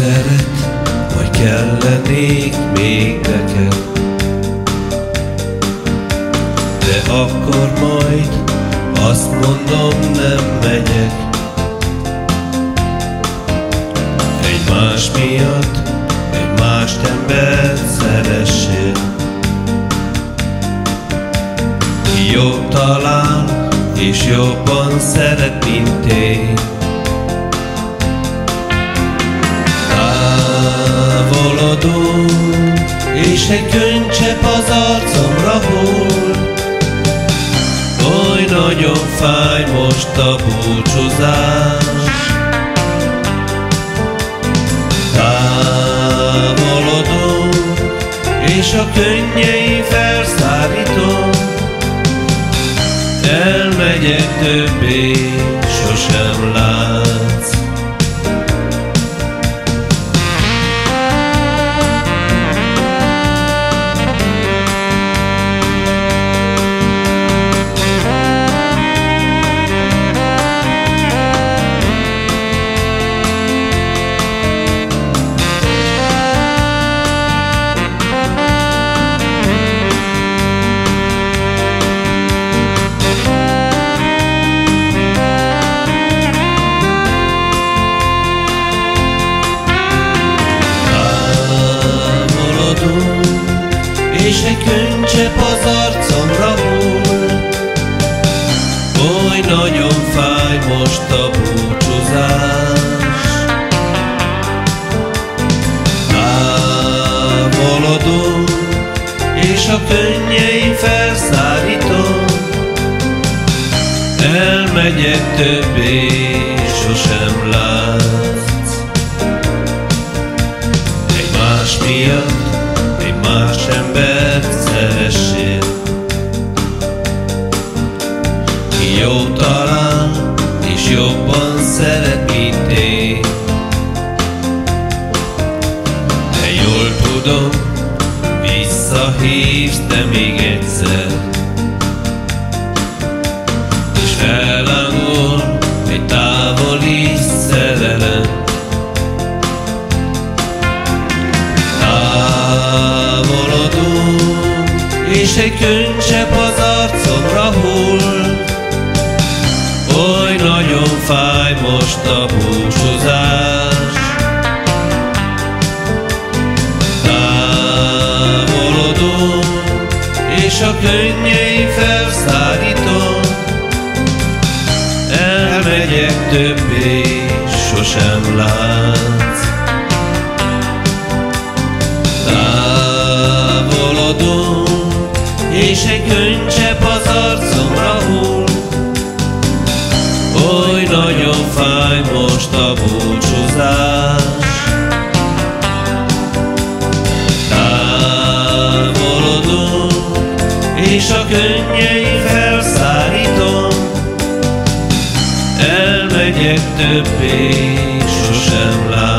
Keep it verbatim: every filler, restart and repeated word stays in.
szeret, vagy kellenék még neked. De akkor majd azt mondom, nem megyek. Egy más miatt, egy mást embert szeressél. Jobb talán, és jobban szeret, mint én. Távolodunk, és egy könycsepp az arcomra hull. Oly nagyon fáj most a búcsúzás. Távolodunk, és a könnyei felszállítom. Elmegyek, többé sosem látsz. És egy könycsepp az arcomra hull. Oly nagyon fáj most a búcsúzás. Távolodunk, és a könnyeim felszállítom. Elmegyek, többé sosem látsz. Egy más miatt, más embert szeressél. Ki jó talán, és jobban szeret, mint én. De jól tudom, visszahívsz te még egyszer. És fellángol egy távoli szerelem. És egy könycsepp az arcomra hull. Oly nagyon fáj most a búcsúzás. Távolodunk, és a könnyei felszállítom. Elmegyek, többé sosem látsz. Távolodunk, és egy könycsepp az arcomra hull. Oly nagyon fáj most a búcsúzás. Távolodunk, és a könnyei felszállítom. Elmegyek, többé sosem látom.